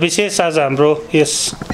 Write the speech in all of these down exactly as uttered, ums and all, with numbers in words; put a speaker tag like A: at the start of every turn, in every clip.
A: विशेष आज हाम्रो यस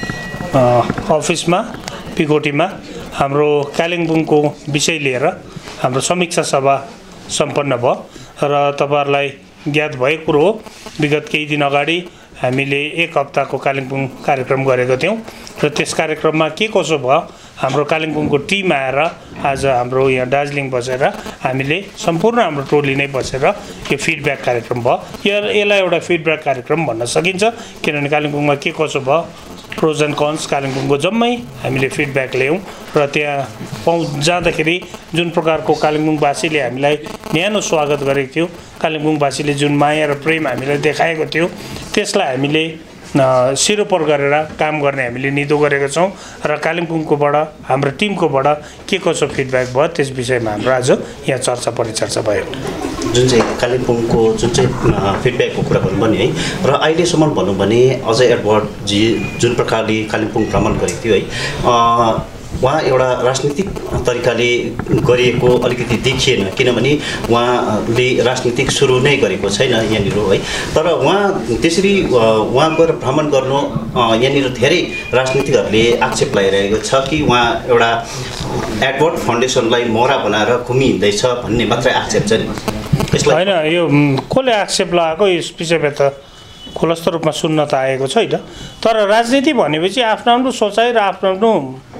A: अफिसमा पिकोटीमा हाम्रो कालिम्पोङको विषय लिएर हाम्रो समीक्षा सभा सम्पन्न भयो र तपाईहरुलाई ज्ञात भएको कुरो हो विगत केही दिन अगाडि हामीले एक हप्ताको कालिम्पोङ कार्यक्रम गरेका थियौं र त्यस कार्यक्रममा के कसो भयो हाम्रो कालिम्पोङको टिम आएर आज हाम्रो यहाँ दार्जिलिङ बसेर हामीले सम्पूर्ण हाम्रो टोली नै बसेर यो फिडब्याक कार्यक्रम भयो यसलाई एउटा फिडब्याक कार्यक्रम भन्न सकिन्छ किनभने कालिम्पोङमा के कसो भयो प्रोज एन्ड कन्स कालिम्पोङको जम्मै हामीले फिडब्याक ल्यायौं र त्यहाँ पहुँच जाँदाखेरि जुन प्रकारको कालिम्पोङवासीले हामीलाई न्यानो स्वागत गरेको थियो कालिम्पोङवासीले जुन माया र प्रेम हामीलाई देखाएको थियो त्यसलाई हामीले सिरोपर गरेर काम गर्ने हामीले निधो गरेका छौं र कालिम्पोङकोबाट हाम्रो टिमकोबाट के कसो फिडब्याक भयो त्यस विषयमा हाम्रो आज यहाँ चर्चा परिचर्चा भयो
B: जुन चाहिँ कालिम्पोङको जुन चाहिँ फिडब्याकको कुरा भन्नु पनि है र अहिलेसम्म भनौँ भने अजय एडवर्ड जी जुन प्रकारले कालिम्पोङ भ्रमण गरेको थियो है उहाँ एउटा राजनीतिक तरिकाले गरिएको अलिकति देखिएन किनभने उहाँले राजनीतिक सुरु नै गरेको छैन यहाँनिर है तर उहाँ त्यसरी उहाँ गएर भ्रमण गर्नु यहाँनिर धेरै राजनीतिकहरूले आक्षेप लगाइरहेको छ कि उहाँ एउटा एडवर्ड फाउन्डेसनलाई मोहरा बनाएर घुमिहिँदैछ भन्ने मात्रै आक्षेप छ नि
A: यसलाई हैन यो कसले आक्षेप लगाएको यस विषयमा त खुलस्त रूपमा सुन्न त आएको छैन तर राजनीति भनेपछि आफ्नो आफ्नो सोचाइ र आफ्नो आफ्नो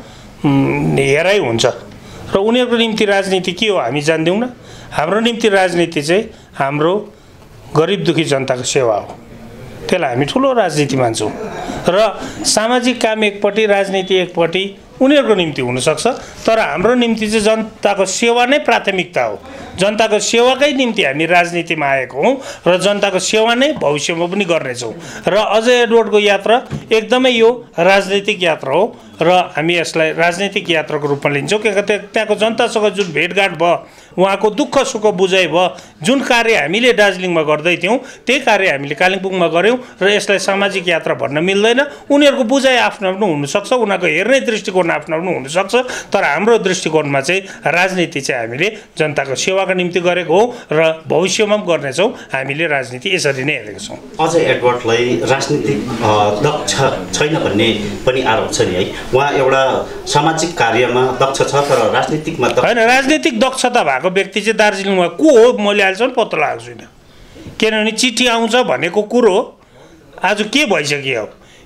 A: हेराइ हुन्छ र उनीहरुको निम्ति राजनीति के हो हामी जान्दैनौं न हाम्रो निम्ति राजनीति चाहिँ हाम्रो गरिब दुखी जनताको सेवा हो त्यसलाई हामी ठूलो राजनीति मान्छौं र सामाजिक काम एकपटि राजनीति एकपटि उनीहरुको निम्ति हुन सक्छ तर हाम्रो निम्ति चाहिँ जनताको सेवा नै प्राथमिकता हो जनताको सेवाकै निम्ति हामी राजनीतिमा आएको हौं र जनताको सेवा नै भविष्यमा पनि गर्ने छौं र अजय एडवर्डको यात्रा एकदमै यो राजनीतिक यात्रा हो र हामी यसलाई राजनीतिक यात्राको रूपमा लिन्छौं किनकि त्यहाँको जनतासँग जुन भेटघाट भयो उहाँको दुःख सुख बुझाइ भयो जुन कार्य हामीले दार्जिलिङमा गर्दै थियौं त्यही कार्य हामीले कालिम्पोङमा गर्यौं र यसलाई सामाजिक यात्रा भन्न मिल्दैन उनीहरुको बुझाइ आफ्नो आफ्नो हुन सक्छ उनीहरुको हेर्ने दृष्टिकोण आफ्नो आफ्नो हुन सक्छ तर हाम्रो दृष्टिकोणमा चाहिँ राजनीति चाहिँ हामीले जनताको सेवाको निम्ति गरेको हो र भविष्यमा पनि गर्ने छौं हामीले राजनीति यसरी नै हेरेका छौं
B: अजय एडवर्डलाई राजनीतिक दक्ष छैन भन्ने पनि आरोप छ नि है उहाँ एउटा सामाजिक कार्यमा दक्ष छ तर राजनीतिकमा
A: हैन राजनीतिक दक्षता भएको व्यक्ति चाहिँ दार्जिलिङमा को हो मैले अहिलेसम्म पत्ता लगाएको छैन किनभने चिठी आउँछ भनेको कुरो आज के भइसक्यो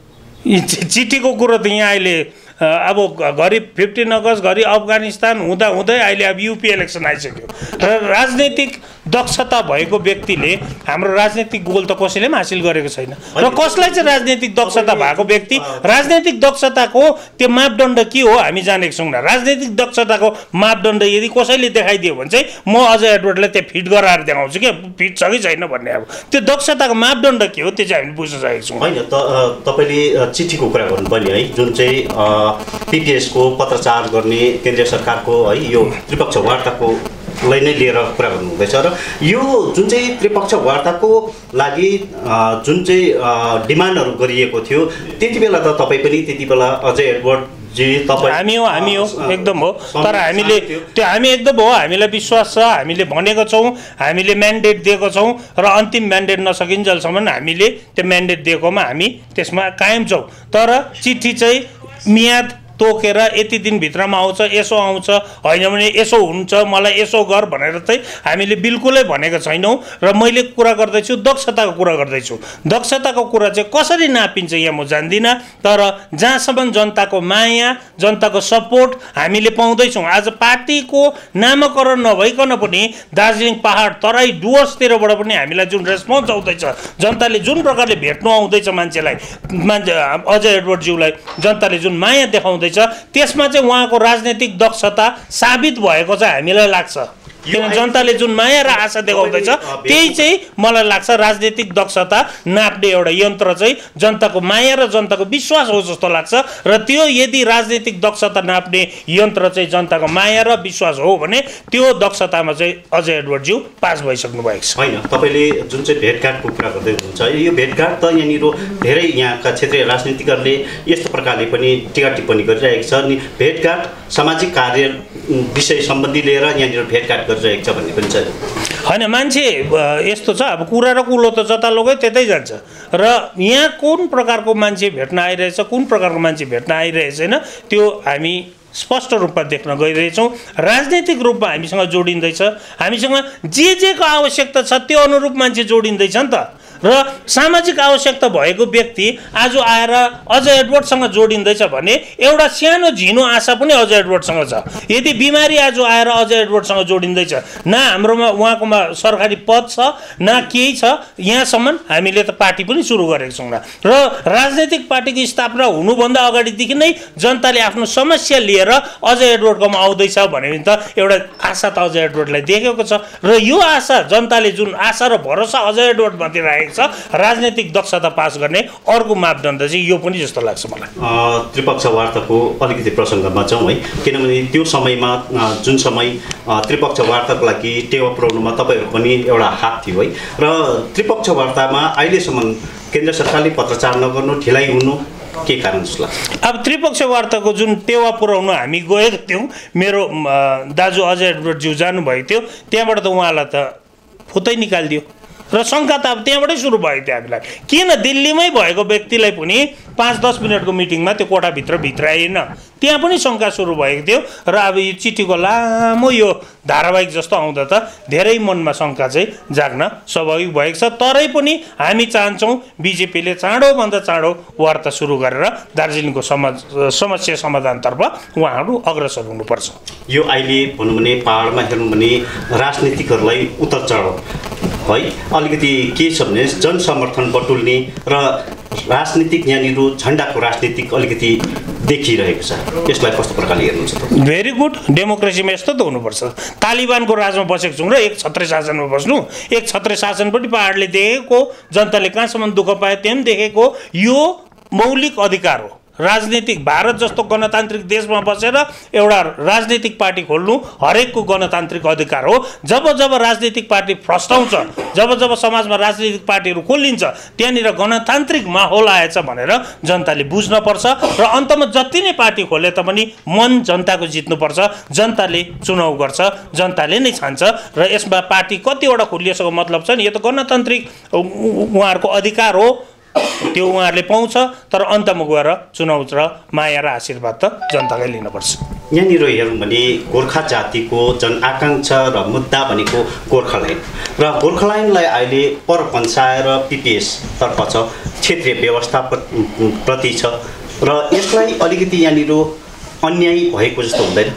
A: चिठीको कुरो त यहाँ अहिले अब घरि फिफ्टीन अगस्त घरि अफगानिस्तान हुँदा हुँदै अहिले अब यूपी इलेक्सन आइसक्यो र राजनीतिक दक्षता भएको व्यक्तिले हाम्रो राजनीतिक गोल त कसैले पनि हासिल गरेको छैन र कसलाई चाहिँ राजनीतिक दक्षता भएको व्यक्ति राजनीतिक दक्षताको त्यो मापदण्ड के हो हामी जानेको छौं न राजनीतिक दक्षताको मापदण्ड यदि कसैले देखाइदियो भने चाहिँ म अजय एडवर्डलाई त्यो फिट गराएर देखाउँछु के फिट छ कि छैन भन्ने अब त्यो दक्षताको मापदण्ड के हो त्यो चाहिँ हामी बुझ्न सकेको छौं
B: हैन त तपाईले चिठीको कुरा गर्नु पर्ने है जुन चाहिँ पीपीएस को पत्रचार गर्ने केन्द्रीय सरकारको है यो त्रिपक्ष वार्ताको लाई नै लिएर कुरा गर्नु हुँदैछ र यो जुन चाहिँ त्रिपक्ष वार्ताको लागि जुन चाहिँ डिमान्डहरु गरिएको थियो त्यतिबेला त तपाई पनि त्यतिबेला अजय एडवर्ड जी तपाई
A: हामी हो हामी हो एकदम हो तर हामीले त्यो हामी एकदम हो हामीलाई विश्वास छ हामीले भनेको छौं हामीले म्यान्डेट दिएको छौं र अन्तिम म्यान्डेट नसकिन्जेलसम्म हामीले त्यो म्यान्डेट दिएकोमा हामी त्यसमा कायम छौं तर चिठी चाहिँ मियाद तोकेर यति दिन भित्रमा आउँछ यसो आउँछ हैन भने यसो हुन्छ मलाई यसो गर भनेर चाहिँ हामीले बिल्कुलै भनेको छैनौं र मैले कुरा गर्दै छु दक्षताको कुरा गर्दै छु दक्षताको कुरा चाहिँ कसरी नापिन्छ यहाँ म जान्दिन तर जहाँसम्म जनताको माया जनताको सपोर्ट हामीले पाउँदै छौं आज पार्टीको नामकरण नभइकन पनि दार्जिलिङ पहाड तराई डुवर्सतिरबाट पनि हामीलाई जुन रेस्पोन्स आउँदैछ जनताले जुन प्रकारले भेट्नु आउँदैछ मान्छेलाई अजय एडवर्ड ज्यूलाई जनताले जुन माया देखाउँदै त्यसमा चाहिँ उहाँको राजनीतिक दक्षता साबित भएको चाहिँ हामीलाई लाग्छ किन जनताले जुन माया र आशा देखाउँदैछ त्यही चाहिँ मलाई लाग्छ राजनीतिक दक्षता नाप्ने एउटा यन्त्र चाहिँ जनताको माया र जनताको विश्वास हो जस्तो लाग्छ र त्यो यदि राजनीतिक दक्षता नाप्ने यन्त्र चाहिँ जनताको माया र विश्वास हो भने त्यो दक्षतामा चाहिँ अजय एडवर्ड ज्यू पास भइसक्नु भएको छ
B: हैन तपाईले जुन चाहिँ भेटघाटको कुरा गर्दै हुनुहुन्छ यो भेटघाट त यहाँनिर धेरै यहाँका क्षेत्रीय राजनीतिकहरूले यस्तो प्रकारले पनि टिका टिप्पणी गरिरहेको छ नि भेटघाट सामाजिक कार्य विषय सम्बन्धी लिएर यहाँनिर भेटघाट गरिरहेको छ भन्ने पनि छ
A: होइन मान्छे यस्तो छ अब कुरा र कुलो त जता लगै त्यतै जान्छ र यहाँ कुन प्रकारको मान्छे भेट्न आइरहेछ कुन प्रकारको मान्छे भेट्न आइरहेछ होइन त्यो हामी स्पष्ट रूपमा देख्न गइरहेछौँ। राजनैतिक रूपमा हामीसँग जोडिँदैछ, हामीसँग जे जेको आवश्यकता छ त्यो अनुरूप मान्छे जोडिँदैछ नि त र सामाजिक आवश्यकता भएको व्यक्ति आज आएर अजय एडवर्डसँग जोडिँदैछ भने एउटा सानो झिनो आशा पनि अजय एडवर्डसँग छ। यदि बिमारी आज आएर अजय एडवर्डसँग जोडिँदैछ न हाम्रोमा उहाँकोमा सरकारी पद छ न केही छ, यहाँसम्म हामीले त पार्टी पनि सुरु गरेको छौँ न र राजनैतिक पार्टीको स्थापना हुनुभन्दा अगाडिदेखि नै जनताले आफ्नो समस्या लिएर अजय एडवर्डकोमा आउँदैछ भने त एउटा आशा त अजय एडवर्डलाई देखेको छ र यो आशा जनताले जुन आशा र भरोसा अजय एडवर्डमाथि राखेको छ राजनीतिक दक्षता पास गर्ने अर्को मापदण्ड चाहिँ यो पनि जस्तो लाग्छ मलाई।
B: त्रिपक्ष वार्ताको अलिकति प्रसङ्गमा जाउँ है, किनभने त्यो समयमा जुन समय त्रिपक्ष वार्ताको लागि टेवा पुर्याउनुमा तपाईँहरू पनि एउटा हात थियो है र त्रिपक्ष वार्तामा अहिलेसम्म केन्द्र सरकारले पत्रचार नगर्नु ढिलाइ हुनु के कारण जस्तो लाग्छ?
A: अब त्रिपक्ष वार्ताको जुन टेवा पुर्याउनु हामी गएका थियौँ, मेरो दाजु अजय एडवर्डज्यू जानुभएको थियो, त्यहाँबाट त उहाँलाई त फुतै निकालिदियो र शङ्का त अब त्यहाँबाटै सुरु भएको थियो हामीलाई। किन दिल्लीमै भएको व्यक्तिलाई पनि पाँच दस मिनटको मिटिङमा त्यो कोठाभित्र भित्राएन, त्यहाँ पनि शङ्का सुरु भएको थियो र अब यो चिठीको लामो यो धारावाहिक जस्तो आउँदा त धेरै मनमा शङ्का चाहिँ जाग्न स्वाभाविक भएको छ। तरै पनि हामी चाहन्छौँ बिजेपीले चाँडोभन्दा चाँडो वार्ता सुरु गरेर दार्जिलिङको समाज समस्या समाधानतर्फ उहाँहरू अग्रसर हुनुपर्छ।
B: यो अहिले भनौँ भने पाहाडमा हेर्नु भने राजनीतिकहरूलाई उतार चढाउ है अलिकति के छ भने जनसमर्थन बटुल्ने र राजनीतिक यहाँनिर झन्डाको राजनीतिक अलिकति देखिरहेको छ, यसलाई कस्तो प्रकारले हेर्नुहुन्छ?
A: भेरी गुड, डेमोक्रेसीमा यस्तो त हुनुपर्छ। तालिबानको राजमा बसेको छौँ र एक छत्रे शासनमा बस्नु, एक छत्रे शासन पनि पाहाडले देखेको, जनताले कहाँसम्म दुःख पाए त्यहाँ पनि देखेको। यो मौलिक अधिकार हो। राजनीतिक भारत जस्तो गणतान्त्रिक देशमा बसेर एउटा राजनीतिक पार्टी खोल्नु हरेकको गणतान्त्रिक अधिकार हो। जब जब राजनीतिक पार्टी फस्टाउँछ, जब जब समाजमा राजनीतिक पार्टीहरू खोलिन्छ, त्यहाँनिर गणतान्त्रिक माहौल आएछ भनेर जनताले बुझ्नुपर्छ र अन्तमा जति नै पार्टी खोले तापनि मन जनताको जित्नुपर्छ। जनताले चुनाव गर्छ, जनताले नै छान्छ र यसमा पार्टी कतिवटा खोलिएसँग मतलब छ नि, यो त गणतान्त्रिक उहाँहरूको अधिकार हो, त्यो उहाँहरूले पाउँछ। तर अन्तमा गएर चुनाव र माया र आशीर्वाद त जनताले लिनुपर्छ।
B: यहाँनिर हेरौँ भने गोर्खा जातिको जनआकाङ्क्षा र मुद्दा भनेको गोर्खाल्यान्ड र गोर्खाल्यान्डलाई अहिले पर पन्साएर पिपिएस तर्फ छ, क्षेत्रीय व्यवस्था प्रति छ र यसलाई अलिकति यहाँनिर अन्याय भएको जस्तो हुँदैन?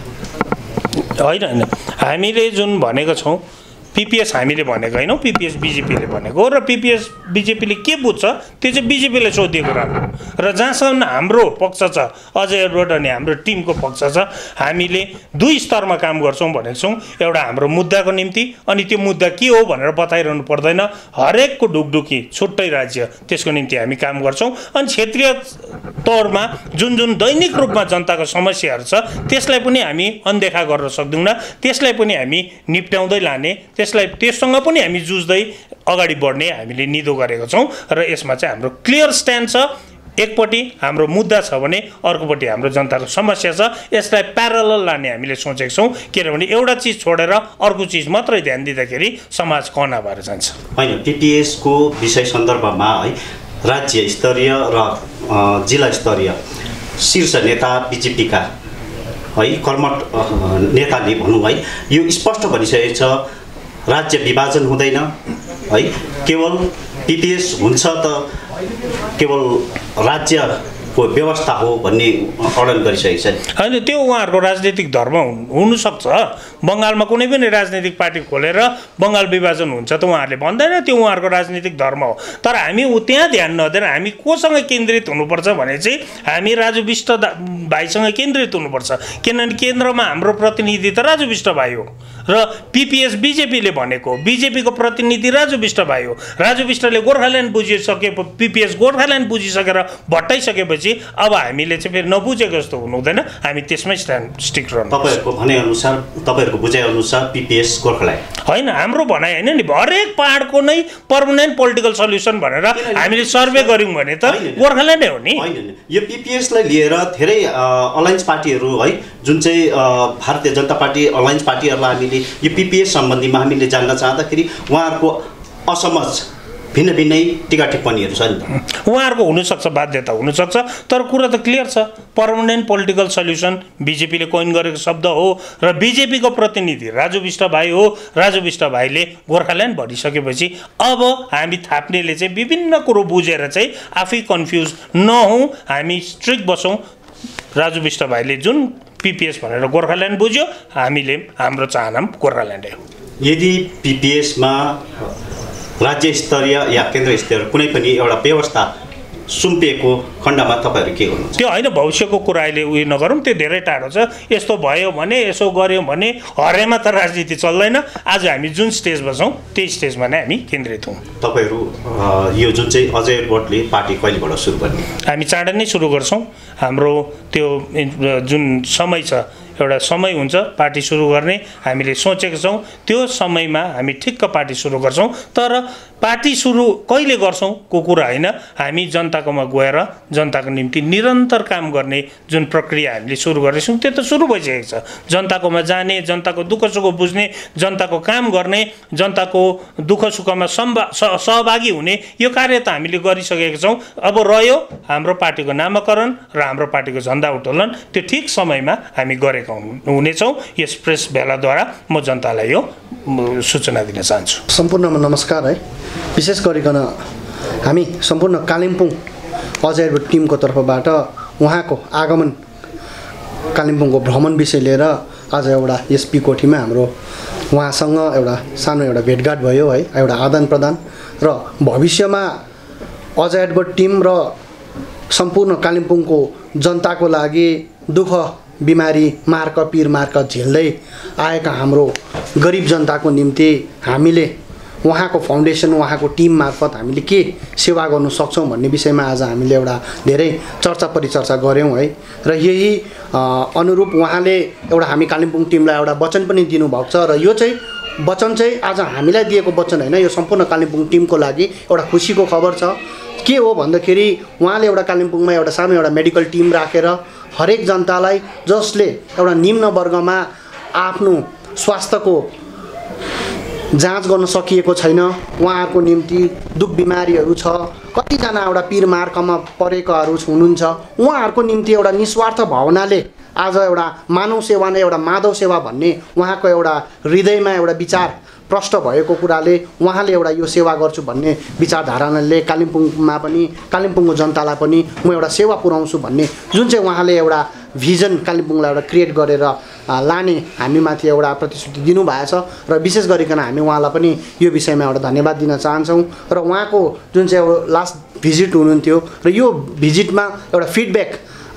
A: होइन होइन, हामीले जुन भनेको छौँ पिपिएस हामीले भनेको होइनौँ, पिपिएस बिजेपीले भनेको र पिपिएस बिजेपीले के बुझ्छ त्यो चाहिँ बिजेपीले सोधिएको राम्रो र जहाँसम्म हाम्रो पक्ष छ अजय एडवर्ड अनि हाम्रो टिमको पक्ष छ, हामीले दुई स्तरमा काम गर्छौँ भनेको छौँ। एउटा हाम्रो मुद्दाको निम्ति, अनि त्यो मुद्दा के हो भनेर बताइरहनु पर्दैन, हरेकको ढुकढुकी छुट्टै राज्य त्यसको निम्ति हामी काम गर्छौँ। अनि क्षेत्रीय तौरमा जुन जुन दैनिक रूपमा जनताको समस्याहरू छ त्यसलाई पनि हामी अनदेखा गर्न सक्दैनौँ, त्यसलाई पनि हामी निप्ट्याउँदै लाने, त्यसलाई त्यससँग पनि हामी जुझ्दै अगाडि बढ्ने हामीले निधो गरेको छौँ र यसमा चाहिँ हाम्रो क्लियर स्ट्यान्ड छ। एकपट्टि हाम्रो मुद्दा छ भने अर्कोपट्टि हाम्रो जनताको समस्या छ, यसलाई प्यारलल लाने हामीले सोचेको छौँ। किनभने एउटा चिज छोडेर अर्को चिज मात्रै ध्यान दिँदाखेरि समाज कना भएर जान्छ।
B: होइन, पिपिएसको विषय सन्दर्भमा है राज्य स्तरीय र जिल्ला स्तरीय शीर्ष नेता बिजेपीका है कर्मठ नेताले भनौँ है यो स्पष्ट भनिसकेको छ, राज्य विभाजन हुँदैन है, केवल पिपिएस हुन्छ त केवल राज्यको व्यवस्था हो भन्ने अडन गरिसकेको छ।
A: होइन, त्यो उहाँहरूको राजनीतिक धर्म हुनसक्छ। बङ्गालमा कुनै पनि राजनीतिक पार्टी खोलेर बङ्गाल विभाजन हुन्छ त उहाँहरूले भन्दैन, त्यो उहाँहरूको राजनीतिक धर्म हो। तर हामी त्यहाँ ध्यान नदिएर हामी कोसँग केन्द्रित हुनुपर्छ भने चाहिँ हामी राजु विष्ट भाइसँग केन्द्रित हुनुपर्छ। किनभने केन्द्रमा हाम्रो प्रतिनिधि त राजु विष्ट भाइ हो र पिपिएस बिजेपीले भनेको, बिजेपीको प्रतिनिधि राजु विष्ट भाइ हो। राजु विष्टले गोर्खाल्यान्ड बुझिसके, पिपिएस गोर्खाल्यान्ड बुझिसकेर भट्टाइसकेपछि भइसकेपछि अब हामीले चाहिँ फेरि नबुझेको जस्तो हुनु हुँदैन, हामी त्यसमै स्ट्यान्ड स्टिक रहनु।
B: तपाईँहरूको भनाइअनुसार तपाईँहरूको बुझाइअनुसार पिपिएस गोर्खाल्यान्ड
A: होइन, हाम्रो भनाइ होइन नि, हरेक पाहाडको नै पर्मानेन्ट पोलिटिकल सल्युसन भनेर हामीले सर्वे गऱ्यौँ भने त गोर्खाल्यान्डै हो नि।
B: होइन, यो पिपिएसलाई लिएर धेरै अलायन्स पार्टीहरू है, जुन चाहिँ भारतीय जनता पार्टी अलायन्स पार्टीहरूलाई हामीले यो पिपिएस सम्बन्धीमा हामीले जान्न चाहँदाखेरि उहाँहरूको असमझ भिन्न भिन्नै टिका टिप्पणीहरू छ नि त।
A: उहाँहरूको हुनसक्छ, बाध्यता हुनसक्छ, तर कुरा त क्लियर छ, पर्मानेन्ट पोलिटिकल सल्युसन बिजेपीले कोइन गरेको शब्द हो र बिजेपीको प्रतिनिधि राजु बिष्ट भाइ हो। राजु बिष्ट भाइले गोर्खाल्यान्ड भनिसकेपछि अब हामी थाप्नेले चाहिँ विभिन्न कुरो बुझेर चाहिँ आफै कन्फ्युज नहौँ, हामी स्ट्रिक्ट बसौँ। राजु बिष्ट भाइले जुन पिपिएस भनेर गोर्खाल्यान्ड बुझ्यो, हामीले हाम्रो चाहना गोर्खाल्यान्डै हो।
B: यदि पिपिएसमा राज्य स्तरीय या केन्द्र स्तरीय कुनै पनि एउटा व्यवस्था सुम्पिएको खण्डमा तपाईँहरू के गर्नुहुन्छ?
A: त्यो होइन, भविष्यको कुरा अहिले उयो नगरौँ, त्यो धेरै टाढो छ। यस्तो भयो भने, यसो गऱ्यौँ भने हरेमा त राजनीति चल्दैन। आज हामी जुन स्टेजमा छौँ त्यही स्टेजमा नै हामी केन्द्रित हौँ।
B: तपाईँहरू यो जुन चाहिँ अजय एडवर्डले पार्टी कहिलेबाट सुरु गर्ने?
A: हामी चाँडै नै सुरु गर्छौँ। हाम्रो त्यो जुन समय छ, एउटा समय हुन्छ पार्टी सुरु गर्ने, हामीले सोचेको छौँ त्यो समयमा हामी ठिक्क पार्टी सुरु गर्छौँ। तर पार्टी सुरु कहिले गर्छौँ को कुरा होइन, हामी जनताकोमा गएर जनताको निम्ति निरन्तर काम गर्ने जुन प्रक्रिया हामीले सुरु गरेछौँ त्यो त सुरु भइसकेको छ। जनताकोमा जाने, जनताको दुःख सुख बुझ्ने, जनताको काम गर्ने, जनताको दुःख सुखमा सम्भा सहभागी हुने यो कार्य त हामीले गरिसकेका छौँ। अब रह्यो हाम्रो पार्टीको नामकरण र हाम्रो पार्टीको झन्डा उत्तोलन, त्यो ठिक समयमा हामी गरेका हुनेछौँ। यस प्रेस भेलाद्वारा म जनतालाई यो सूचना दिन चाहन्छु।
C: सम्पूर्णमा नमस्कार है। विशेष गरिकन हामी सम्पूर्ण कालिम्पोङ अजय एडवर्ड टिमको तर्फबाट उहाँको आगमन, कालिम्पोङको भ्रमण विषय लिएर आज एउटा एसपी कोठीमा हाम्रो उहाँसँग एउटा सानो एउटा भेटघाट भयो है, एउटा आदान प्रदान र भविष्यमा अजय एडवर्ड टिम र सम्पूर्ण कालिम्पोङको जनताको लागि दुःख बिमारी मार्क पीर मार्क झेल्दै आएका हाम्रो गरिब जनताको निम्ति हामीले उहाँको फाउन्डेसन, उहाँको टिम मार्फत हामीले के सेवा गर्नु सक्छौँ भन्ने विषयमा आज हामीले एउटा धेरै चर्चा परिचर्चा गऱ्यौँ है। र यही अनुरूप उहाँले एउटा हामी कालिम्पोङ टिमलाई एउटा वचन पनि दिनुभएको छ र यो चाहिँ वचन चाहिँ आज हामीलाई दिएको वचन होइन, यो सम्पूर्ण कालिम्पोङ टिमको लागि एउटा खुसीको खबर छ। के हो भन्दाखेरि उहाँले एउटा कालिम्पोङमा एउटा सानो एउटा मेडिकल टिम राखेर हरेक जनतालाई जसले एउटा निम्न वर्गमा आफ्नो स्वास्थ्यको जाँच गर्न सकिएको छैन, उहाँहरूको निम्ति दुःख बिमारीहरू छ, कतिजना एउटा पीर मार्कमा परेकाहरू हुनुहुन्छ, उहाँहरूको निम्ति एउटा निस्वार्थ भावनाले आज एउटा मानव सेवा नै एउटा माधव सेवा भन्ने उहाँको एउटा हृदयमा एउटा विचार प्रष्ट भएको कुराले उहाँले एउटा यो सेवा गर्छु भन्ने विचारधाराले कालिम्पोङमा पनि कालिम्पोङको जनतालाई पनि म एउटा सेवा पुर्याउँछु भन्ने जुन चाहिँ उहाँले एउटा भिजन कालिम्पोङलाई एउटा क्रिएट गरेर लाने हामीमाथि एउटा प्रतिश्रुति दिनुभएको छ र विशेष गरिकन हामी उहाँलाई पनि यो विषयमा एउटा धन्यवाद दिन चाहन्छौँ। र उहाँको जुन चाहिँ एउटा लास्ट भिजिट हुनुहुन्थ्यो र यो भिजिटमा एउटा फिडब्याक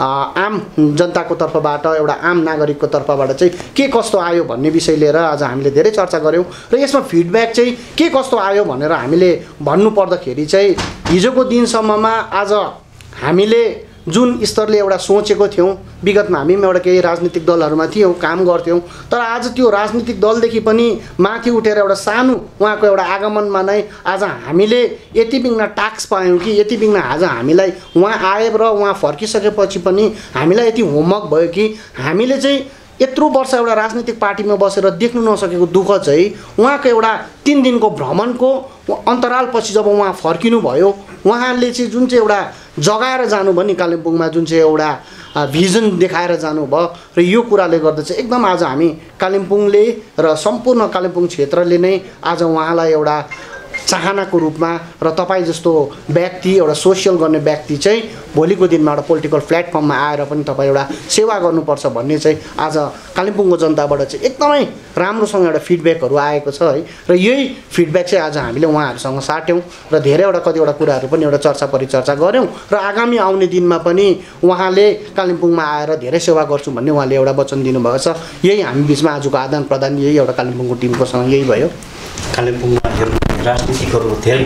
C: आम जनताको तर्फबाट, एउटा आम नागरिकको तर्फबाट चाहिँ के कस्तो आयो भन्ने विषय लिएर आज हामीले धेरै चर्चा गऱ्यौँ। र यसमा फिडब्याक चाहिँ के कस्तो आयो भनेर हामीले भन्नुपर्दाखेरि चाहिँ हिजोको दिनसम्ममा आज हामीले जुन स्तरले एउटा सोचेको थियौँ, विगतमा हामी पनि एउटा केही राजनीतिक दलहरूमा थियौँ, काम गर्थ्यौँ, तर आज त्यो राजनीतिक दलदेखि पनि माथि उठेर एउटा सानो उहाँको एउटा आगमनमा नै आज हामीले यति बिघ्न टास्क पायौँ कि यति बिघ्न आज हामीलाई उहाँ आए र उहाँ फर्किसकेपछि पनि हामीलाई यति होमवर्क भयो कि हामीले चाहिँ यत्रो वर्ष एउटा राजनीतिक पार्टीमा बसेर देख्नु नसकेको दुःख चाहिँ उहाँको एउटा तिन दिनको भ्रमणको अन्तरालपछि जब उहाँ फर्किनु भयो, उहाँले चाहिँ जुन चाहिँ एउटा जगाएर जानुभयो नि कालिम्पोङमा, जुन चाहिँ एउटा भिजन देखाएर जानुभयो र यो कुराले गर्दा चाहिँ एकदम आज हामी कालिम्पोङले र सम्पूर्ण कालिम्पोङ क्षेत्रले नै आज उहाँलाई एउटा चाहनाको रूपमा र तपाईँ जस्तो व्यक्ति, एउटा सोसियल गर्ने व्यक्ति चाहिँ भोलिको दिनमा एउटा पोलिटिकल प्लेटफर्ममा आएर पनि तपाईँ एउटा सेवा गर्नुपर्छ भन्ने चाहिँ आज कालिम्पोङको जनताबाट चाहिँ एकदमै राम्रोसँग एउटा फिडब्याकहरू आएको छ है। र यही फिडब्याक चाहिँ आज हामीले उहाँहरूसँग साट्यौँ र धेरैवटा कतिवटा कुराहरू पनि एउटा चर्चा परिचर्चा गऱ्यौँ र आगामी आउने दिनमा पनि उहाँले कालिम्पोङमा आएर धेरै सेवा गर्छु भन्ने उहाँले एउटा वचन दिनुभएको छ। यही हामी बिचमा आजको आदान प्रदान यही एउटा कालिम्पोङको टिमकोसँग यही भयो।
B: कालिम्पोङमा हेर्नु राजनीतिकहरू धेरै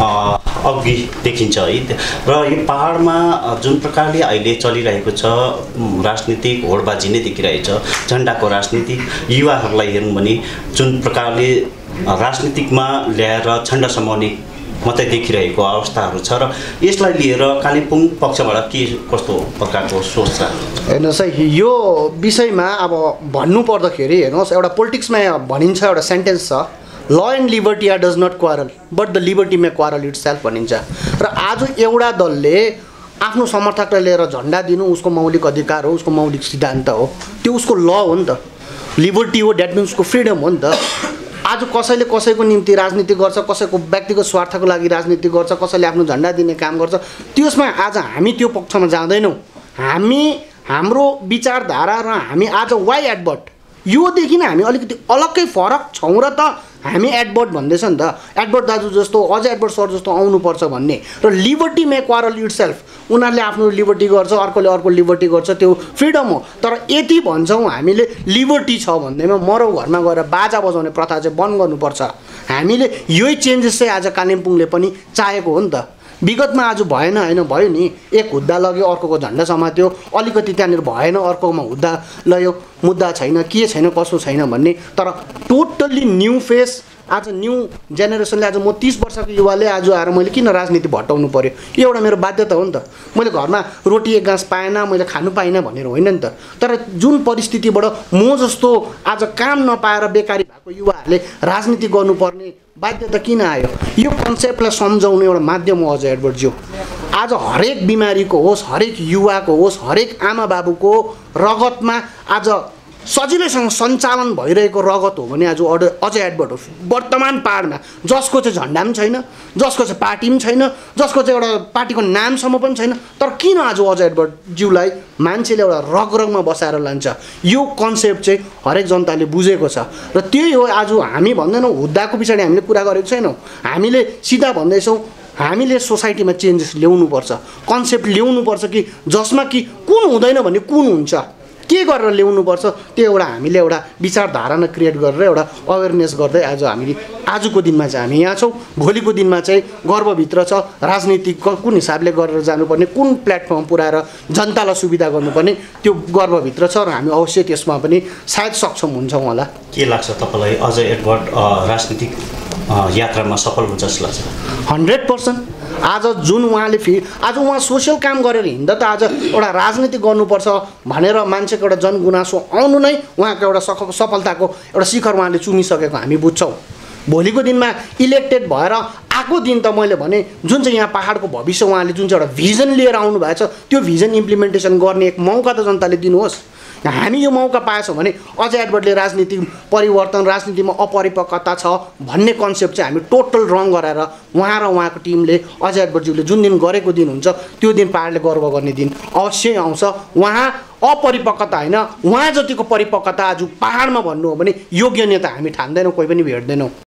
B: अघि देखिन्छ है। र यो पाहाडमा जुन प्रकारले अहिले चलिरहेको छ राजनीतिक होडबाजी नै देखिरहेछ, झन्डाको राजनीति। युवाहरूलाई हेर्नु भने जुन प्रकारले राजनीतिकमा ल्याएर झन्डा समाउने मात्रै देखिरहेको अवस्थाहरू छ र यसलाई लिएर कालिम्पोङ पक्षबाट के कस्तो प्रकारको सोच छ?
C: हेर्नुहोस् है, यो विषयमा अब भन्नु पर्दाखेरि हेर्नुहोस्, एउटा पोलिटिक्समा भनिन्छ, एउटा सेन्टेन्स छ, law and liberty are does not quarrel but the liberty may quarrel itself भनिन्छ। र आज एउटा दलले आफ्नो समर्थकलाई लिएर झन्डा दिनु उसको मौलिक अधिकार हो, उसको मौलिक सिद्धान्त हो, त्यो उसको ल हो नि त, लिबर्टी हो, द्याट मिन्स उसको फ्रिडम हो नि त। आज कसैले कसैको निम्ति राजनीति गर्छ, कसैको व्यक्तिगत स्वार्थको लागि राजनीति गर्छ, कसैले आफ्नो झन्डा दिने काम गर्छ, त्यसमा आज हामी त्यो पक्षमा जाँदैनौँ। हामी हाम्रो विचारधारा र हामी आज वाइ एडभर्ट योदेखि नै हामी अलिकति अलग्गै फरक छौँ र त हामी एडभर्ट भन्दैछ नि त, एडभर्ट दाजु जस्तो अझ एडभर्ट सर जस्तो आउनुपर्छ भन्ने। र liberty may quarrel itself, उनीहरूले आफ्नो लिबर्टी गर्छ, अर्कोले अर्को लिबर्टी गर्छ, त्यो फ्रिडम हो। तर यति भन्छौँ हामीले लिबर्टी छ भन्दैमा मरौ घरमा गएर बाजा बजाउने प्रथा चाहिँ बन्द गर्नुपर्छ। हामीले यही चेन्जेस चाहिँ आज कालिम्पोङले पनि चाहेको हो नि त। विगतमा आज भएन होइन, भयो नि, एक हुद्दा लग्यो अर्कोको झन्डा समात्यो, अलिकति त्यहाँनिर भएन अर्कोमा हुद्दा लग्यो, मुद्दा छैन, के छैन कसो छैन भन्ने। तर टोटल्ली न्यू फेस, आज न्यू जेनेरेसनले, आज म तिस वर्षको युवाले आज आएर मैले किन राजनीति भट्टाउनु पऱ्यो, यो एउटा मेरो बाध्यता हो नि त। मैले घरमा रोटी एक गाँस पाएन, मैले खानु पाइनँ भनेर होइन नि त। तर जुन परिस्थितिबाट म जस्तो आज काम नपाएर बेकारी भएको युवाहरूले राजनीति गर्नुपर्ने बाध्यता किन आयो, यो कन्सेप्टलाई सम्झाउने एउटा माध्यम हो अझ एडभर्टज्यू। आज हरेक बिमारीको होस्, हरेक युवाको होस्, हरेक आमा बाबुको रगतमा आज सजिलैसँग सञ्चालन भइरहेको रगत हो भने आज अड अझ एडभर्ट हो वर्तमान पाहाडमा, जसको चाहिँ झन्डा पनि छैन, जसको चाहिँ पार्टी पनि छैन, जसको चाहिँ एउटा पार्टीको नामसम्म पनि छैन। तर किन आज अझ एडभर्टज्यूलाई मान्छेले एउटा रग रगमा बसाएर लान्छ, यो कन्सेप्ट चाहिँ हरेक जनताले बुझेको छ। र त्यही हो आज हामी भन्दैनौँ हुद्दाको पछाडि हामीले कुरा गरेको छैनौँ, हामीले सिधा भन्दैछौँ हामीले सोसाइटीमा चेन्जेस ल्याउनुपर्छ, कन्सेप्ट ल्याउनुपर्छ कि जसमा कि कुन हुँदैन भने कुन हुन्छ, के गरेर ल्याउनुपर्छ, त्यो एउटा हामीले एउटा विचारधारा नै क्रिएट गरेर एउटा अवेरनेस गर्दै आज हामीले आजको दिनमा चाहिँ हामी यहाँ छौँ। भोलिको दिनमा चाहिँ गर्वभित्र छ राजनीति कुन हिसाबले गरेर जानुपर्ने, कुन प्लेटफर्म पुऱ्याएर जनतालाई सुविधा गर्नुपर्ने, त्यो गर्वभित्र छ र हामी अवश्य त्यसमा पनि सायद सक्षम हुन्छौँ होला।
B: के लाग्छ तपाईँलाई अझ एडभर्ट राजनीतिक यात्रामा सफल हुन्छ जस्तो लाग्छ?
C: Hundred percent. आज जुन उहाँले फि आज उहाँ सोसियल काम गरेर हिँड्दा त आज एउटा राजनीति गर्नुपर्छ भनेर मान्छेको एउटा जनगुनासो आउनु नै उहाँको एउटा सफ सफलताको एउटा शिखर उहाँले चुमिसकेको हामी बुझ्छौँ। भोलिको दिनमा इलेक्टेड भएर आएको दिन त मैले भने जुन चाहिँ यहाँ पाहाडको भविष्य उहाँले जुन चाहिँ एउटा भिजन लिएर आउनु भएको छ, त्यो भिजन इम्प्लिमेन्टेसन गर्ने एक मौका त जनताले दिनुहोस्। हामी यो मौका पाएछौँ भने अझ एडभर्टले राजनीति परिवर्तन, राजनीतिमा अपरिपक्वता छ भन्ने कन्सेप्ट चाहिँ हामी टोटल रङ गराएर उहाँ र उहाँको टिमले अझ एडभर्टज्यूले जुन दिन गरेको दिन हुन्छ त्यो दिन पाहाडले गर्व गर्ने दिन अवश्य आउँछ। उहाँ अपरिपक्वता होइन, उहाँ जतिको परिपक्वता आज पाहाडमा भन्नु हो भने योग्य नेता हामी ठान्दैनौँ, कोही पनि भेट्दैनौँ।